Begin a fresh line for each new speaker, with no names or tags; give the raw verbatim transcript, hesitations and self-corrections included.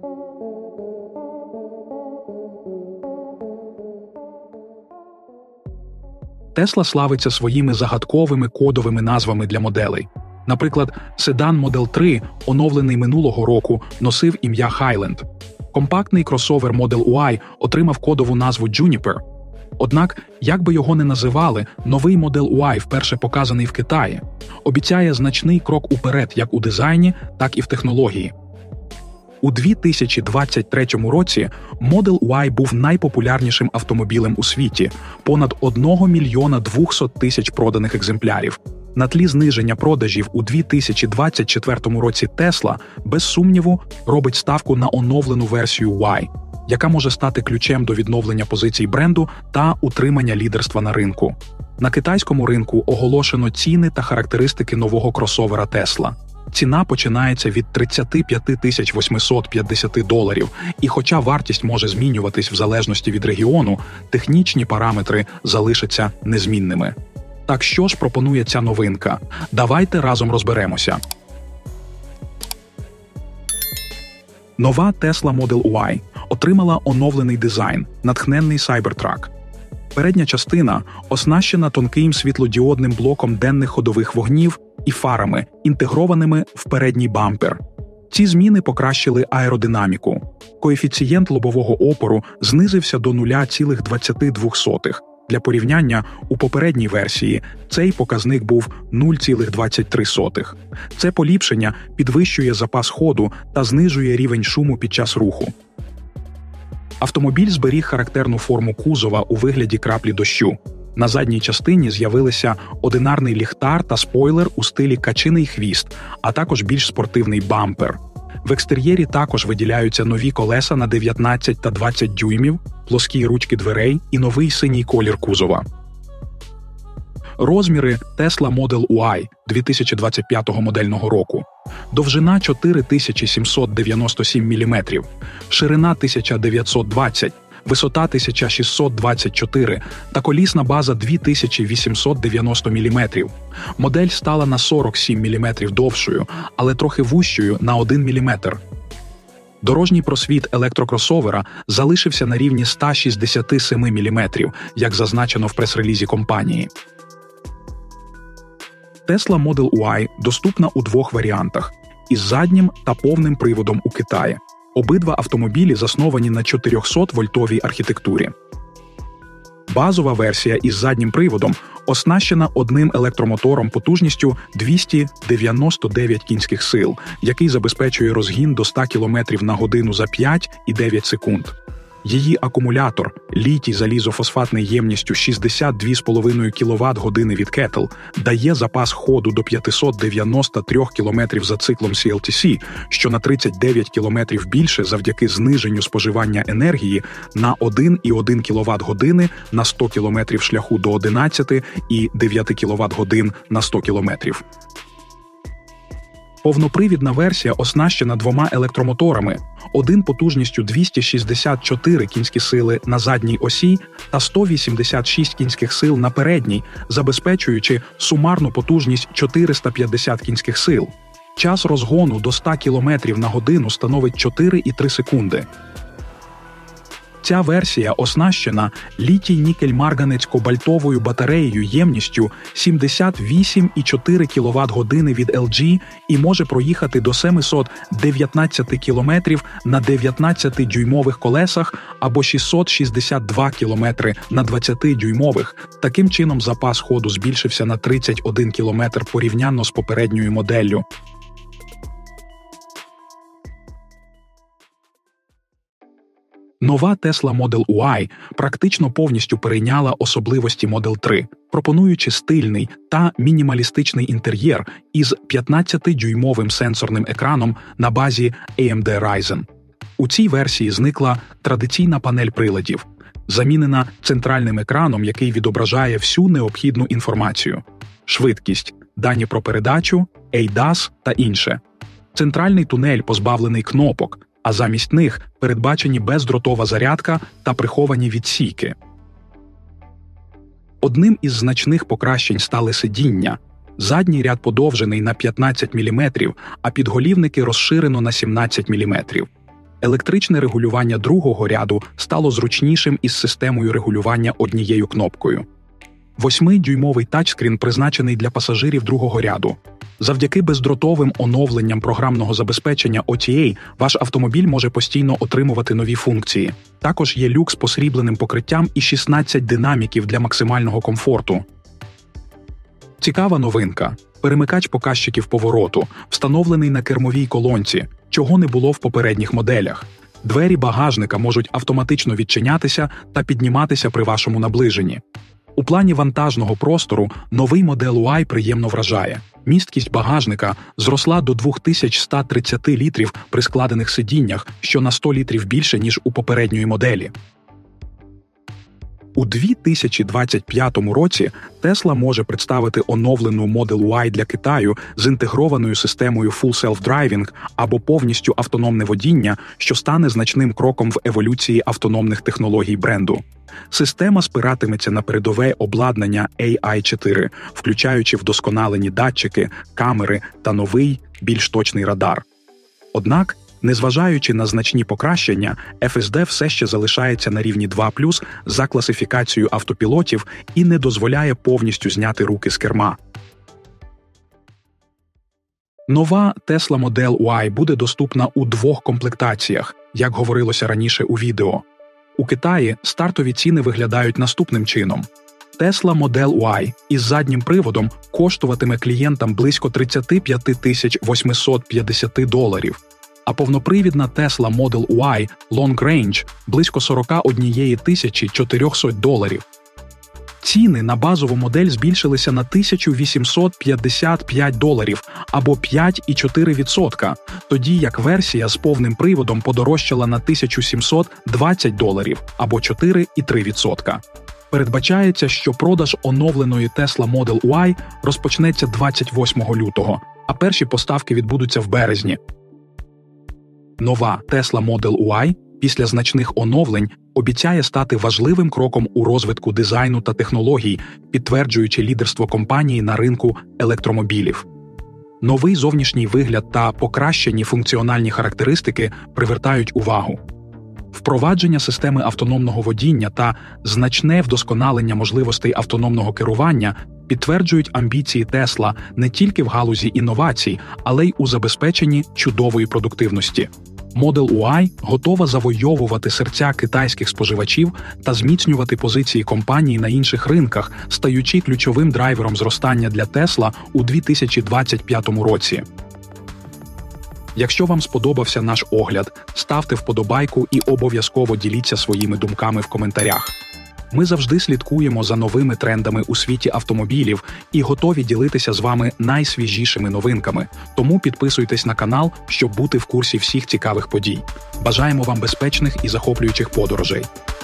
Tesla славиться своїми загадковими кодовими назвами для моделей. Наприклад, седан Model три, оновлений минулого року, носив ім'я Highland. Компактний кросовер Model ю ай отримав кодову назву Juniper. Однак, як би його не називали, новий Model ю ай, вперше показаний в Китаї, обіцяє значний крок уперед як у дизайні, так і в технології. У дві тисячі двадцять третьому році Model ю ай був найпопулярнішим автомобілем у світі – понад одного мільйона двохсот тисяч проданих екземплярів. На тлі зниження продажів у дві тисячі двадцять четвертому році Tesla, без сумніву, робить ставку на оновлену версію Y, яка може стати ключем до відновлення позицій бренду та утримання лідерства на ринку. На китайському ринку оголошено ціни та характеристики нового кросовера Tesla. Ціна починається від тридцять п'ять тисяч вісімсот п'ятдесят доларів, і хоча вартість може змінюватись в залежності від регіону, технічні параметри залишаться незмінними. Так що ж пропонує ця новинка? Давайте разом розберемося. Нова Tesla Model ю ай отримала оновлений дизайн, натхненний Cybertruck. Передня частина оснащена тонким світлодіодним блоком денних ходових вогнів і фарами, інтегрованими в передній бампер. Ці зміни покращили аеродинаміку. Коефіцієнт лобового опору знизився до нуля цілих двадцять дві сотих. Для порівняння, у попередній версії цей показник був нуль цілих двадцять три сотих. Це поліпшення підвищує запас ходу та знижує рівень шуму під час руху. Автомобіль зберіг характерну форму кузова у вигляді краплі дощу. На задній частині з'явилися одинарний ліхтар та спойлер у стилі качиний хвіст, а також більш спортивний бампер. В екстер'єрі також виділяються нові колеса на дев'ятнадцять та двадцять дюймів, плоскі ручки дверей і новий синій колір кузова. Розміри Tesla Model ю ай дві тисячі двадцять п'ятого модельного року. Довжина чотири тисячі сімсот дев'яносто сім міліметрів, ширина тисяча дев'ятсот двадцять, висота тисяча шістсот двадцять чотири та колісна база дві тисячі вісімсот дев'яносто міліметрів. Модель стала на сорок сім міліметрів довшою, але трохи вущою на один міліметр. Дорожній просвіт електрокросовера залишився на рівні ста шістдесят сім міліметрів, як зазначено в прес-релізі компанії. Tesla Model ю ай доступна у двох варіантах – із заднім та повним приводом у Китаї. Обидва автомобілі засновані на чотирьохсот-вольтовій архітектурі. Базова версія із заднім приводом оснащена одним електромотором потужністю двісті дев'яносто дев'ять кінських сил, який забезпечує розгін до ста кілометрів на годину за п'ять і дев'ять секунд. Її акумулятор літій-залізофосфатний ємністю шістдесят два цілих п'ять десятих кіловат-години від Кетл дає запас ходу до п'ятсот дев'яносто три кілометрів за циклом сі ел ті сі, що на тридцять дев'ять кілометрів більше завдяки зниженню споживання енергії на один цілих одна кіловат-години на сто кілометрів шляху до одинадцять цілих дев'ять кіловат-годин на сто кілометрів. Повнопривідна версія оснащена двома електромоторами, один потужністю двісті шістдесят чотири кінські сили на задній осі та сто вісімдесят шість кінських сил на передній, забезпечуючи сумарну потужність чотириста п'ятдесят кінських сил. Час розгону до ста кілометрів на годину становить чотири цілих три секунди. Ця версія оснащена літій-нікель-марганець-кобальтовою батареєю ємністю сімдесят вісім цілих чотири кіловат-години від ел джі і може проїхати до семисот дев'ятнадцять кілометрів на дев'ятнадцятидюймових колесах або шістсот шістдесят два кілометри на двадцятидюймових. Таким чином запас ходу збільшився на тридцять один кілометр порівняно з попередньою моделлю. Нова Tesla Model ю ай практично повністю перейняла особливості Model три, пропонуючи стильний та мінімалістичний інтер'єр із п'ятнадцятидюймовим сенсорним екраном на базі ей ем ді Ryzen. У цій версії зникла традиційна панель приладів, замінена центральним екраном, який відображає всю необхідну інформацію – швидкість, дані про передачу, ей дас та інше. Центральний тунель позбавлений кнопок, а замість них передбачені бездротова зарядка та приховані відсіки. Одним із значних покращень стали сидіння. Задній ряд подовжений на п'ятнадцять міліметрів, а підголівники розширено на сімнадцять міліметрів. Електричне регулювання другого ряду стало зручнішим із системою регулювання однією кнопкою. Восьмидюймовий тачскрін призначений для пасажирів другого ряду. Завдяки бездротовим оновленням програмного забезпечення о ті ей ваш автомобіль може постійно отримувати нові функції. Також є люк з посрібленим покриттям і шістнадцять динаміків для максимального комфорту. Цікава новинка. Перемикач показчиків повороту, встановлений на кермовій колонці, чого не було в попередніх моделях. Двері багажника можуть автоматично відчинятися та підніматися при вашому наближенні. У плані вантажного простору новий Model ю ай приємно вражає. Місткість багажника зросла до дві тисячі сто тридцять літрів при складених сидіннях, що на сто літрів більше, ніж у попередньої моделі. У дві тисячі двадцять п'ятому році Tesla може представити оновлену Model ю ай для Китаю з інтегрованою системою Full Self-Driving або повністю автономне водіння, що стане значним кроком в еволюції автономних технологій бренду. Система спиратиметься на передове обладнання ей ай чотири, включаючи вдосконалені датчики, камери та новий, більш точний радар. Однак, незважаючи на значні покращення, еф ес ді все ще залишається на рівні два плюс за класифікацією автопілотів і не дозволяє повністю зняти руки з керма. Нова Tesla Model ю ай буде доступна у двох комплектаціях, як говорилося раніше у відео. У Китаї стартові ціни виглядають наступним чином. Tesla Model ю ай із заднім приводом коштуватиме клієнтам близько тридцять п'ять тисяч вісімсот п'ятдесят доларів, а повнопривідна Tesla Model ю ай Long Range – близько сорок одна тисяча чотириста доларів. Ціни на базову модель збільшилися на тисячу вісімсот п'ятдесят п'ять доларів або п'ять цілих чотири десятих відсотка, тоді як версія з повним приводом подорожчала на тисячу сімсот двадцять доларів або чотири цілих три десятих відсотка. Передбачається, що продаж оновленої Tesla Model ю ай розпочнеться двадцять восьмого лютого, а перші поставки відбудуться в березні. Нова Tesla Model ю ай після значних оновлень обіцяє стати важливим кроком у розвитку дизайну та технологій, підтверджуючи лідерство компанії на ринку електромобілів. Новий зовнішній вигляд та покращені функціональні характеристики привертають увагу. Впровадження системи автономного водіння та значне вдосконалення можливостей автономного керування підтверджують амбіції Tesla не тільки в галузі інновацій, але й у забезпеченні чудової продуктивності. Model ю ай готова завойовувати серця китайських споживачів та зміцнювати позиції компанії на інших ринках, стаючи ключовим драйвером зростання для Tesla у дві тисячі двадцять п'ятому році. Якщо вам сподобався наш огляд, ставте вподобайку і обов'язково діліться своїми думками в коментарях. Ми завжди слідкуємо за новими трендами у світі автомобілів і готові ділитися з вами найсвіжішими новинками, тому підписуйтесь на канал, щоб бути в курсі всіх цікавих подій. Бажаємо вам безпечних і захоплюючих подорожей!